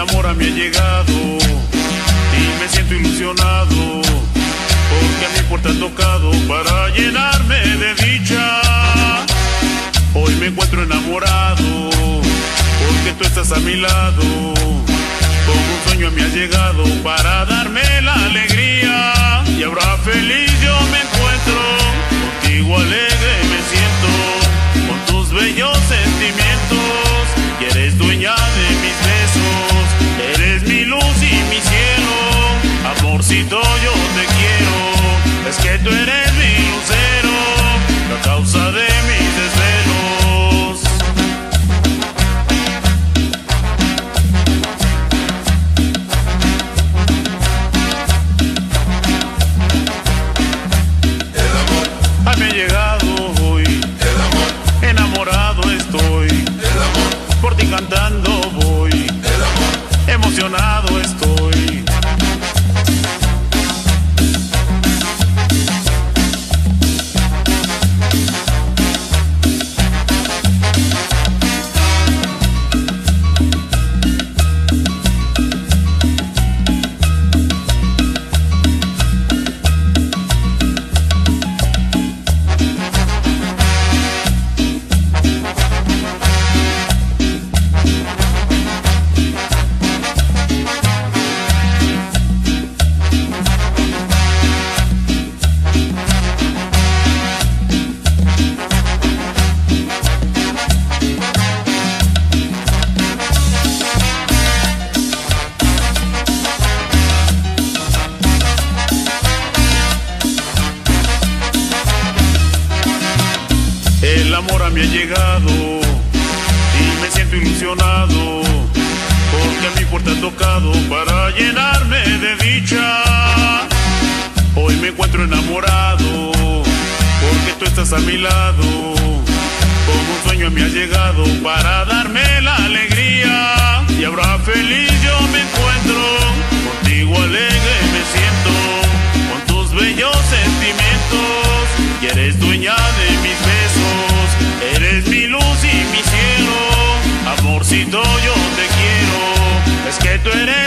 amor a mí ha llegado y me siento ilusionado, porque a mi puerta ha tocado para llenarme de dicha. Hoy me encuentro enamorado, porque tú estás a mi lado. Como un sueño me has llegado para darme la alegría. Y ahora feliz yo me encuentro, contigo alegre me siento, con tus bellos sentimientos. Y eres dueña de mis besos, eres mi luz y mi cielo. Amorcito, yo te quiero, es que tú eres mi lucero, la causa de mis desvelos. El amor A mí ha llegado hoy, el amor, enamorado estoy, el amor, por ti cantando voy, el amor. emocionado estoy. El amor a mí ha llegado y me siento ilusionado, porque a mi puerta ha tocado para llenarme de dicha. Hoy me encuentro enamorado, porque tú estás a mi lado. Como un sueño me has llegado para darme la alegría. Y ahora feliz yo me encuentro, contigo alegre me siento, con tus bellos sentimientos. Y eres dueña de mis besos, eres mi luz y mi cielo. Amorcito, yo te quiero, es que tú eres